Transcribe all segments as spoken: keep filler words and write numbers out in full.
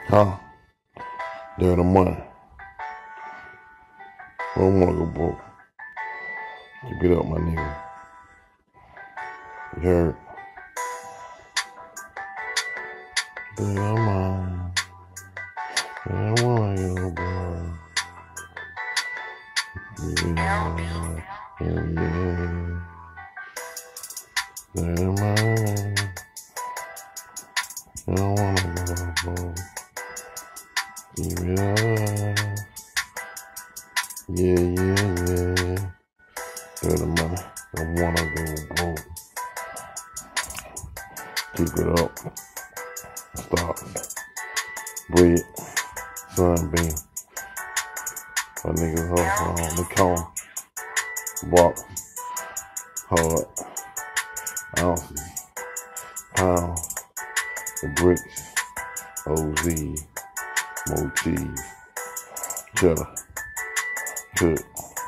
Huh? They're the money. I don't wanna go broke. Keep it up, my nigga. You heard? They're the money. They're the money, go broke. Yeah, yeah, yeah. They're the money. I don't wanna go broke. Keep it up. Yeah, yeah, yeah. They're the money. I wanna go broke. Keep it up. Stocks. Bread. Sunbeam. My niggas hustle on. They call them bucks. Hard. Ounces. Pounds. The bricks. O Z. More cheese. Cheddar. Cook.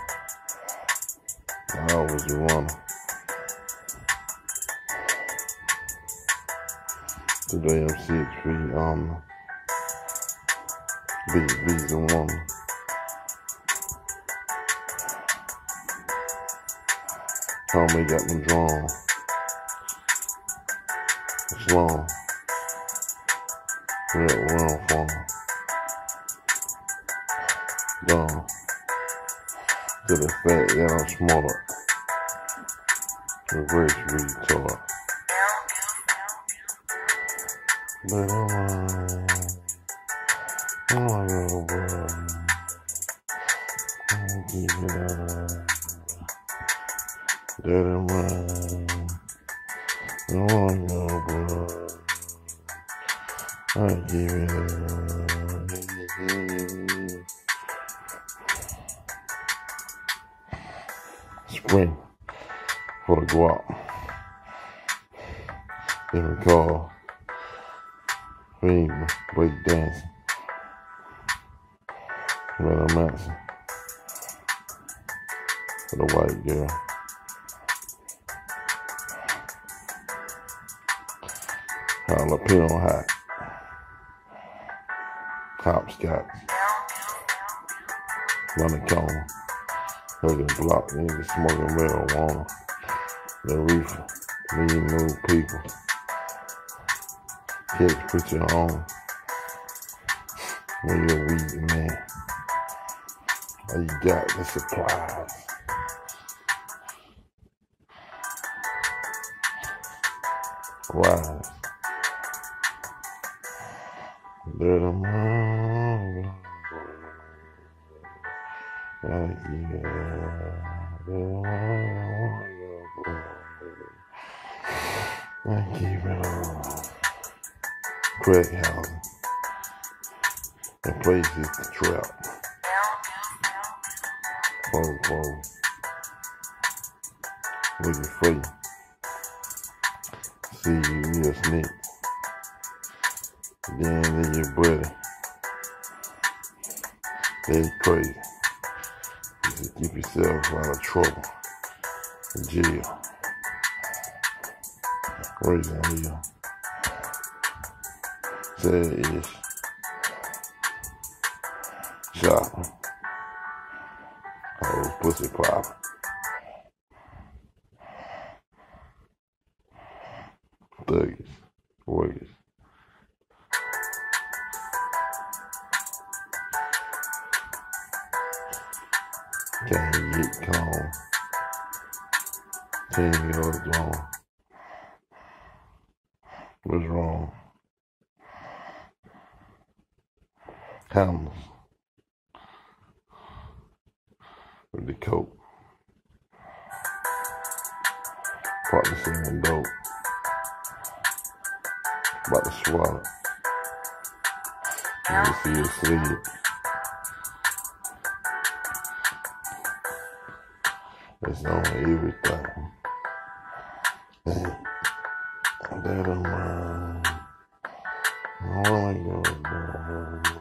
I was a runner. Today I'm six feet, um, big V's a woman. Homie got me drawn. It's long. Real run for me. Gone. To the fact that I'm smaller. Reverse retard. But I'm I'm like, oh boy. I'm keep it up. That I'm mine. I'm like, oh boy. I keep it up. Spring for the guap. Then we call Fiend break dancing. But I'm asking for the white girl. Jalapeno hot. Hopscotch. Run the corner. Heard the block. Niggas smoking marijuana. The reefer. Need new people. Kids, put your on. When you're weed, man. All you got the supplies. Rise. They're the money. Like, yeah. They're the money. I keep it on. Crack housing. And places to trap. Four, four. Looking free. See you, you a snake. Then then your brother. That's crazy. You should keep yourself out of trouble. In jail. Raising here. Sad is shopping. Oh, pussy popping. Thuggies. Warriors. Can't get calm. Ten yards long. What's wrong? Hammers. With the coat. Partner singing dope. About to swallow. You can see it sleep. It's on everything. Hey, that I'm mine. I wanna go, boy.